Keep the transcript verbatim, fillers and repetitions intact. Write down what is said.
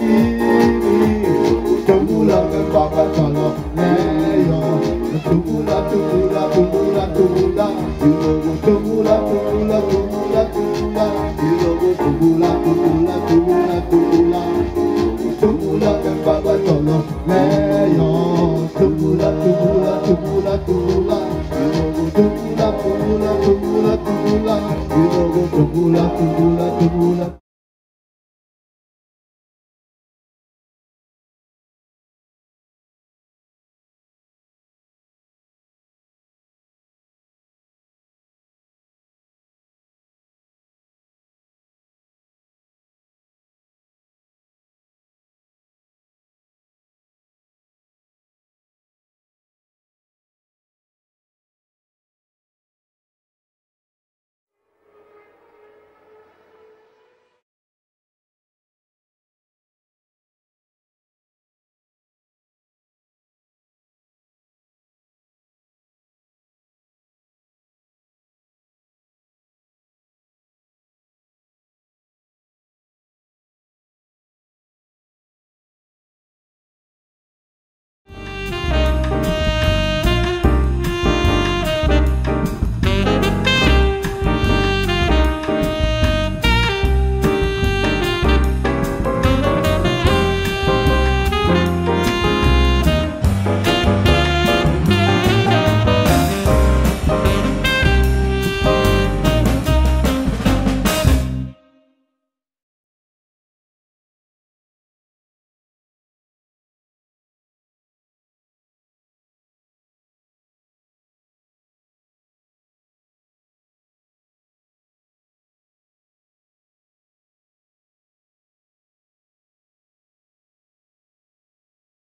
Tumula ke baba tolo leyo. Tumula tumula tumula tumula. Ilogo tumula tumula tumula tumula. Ilogo tumula tumula tumula tumula. Tumula ke baba tolo leyo. Tumula tumula tumula tumula. Ilogo tumula tumula tumula tumula. Ilogo tumula tumula tumula.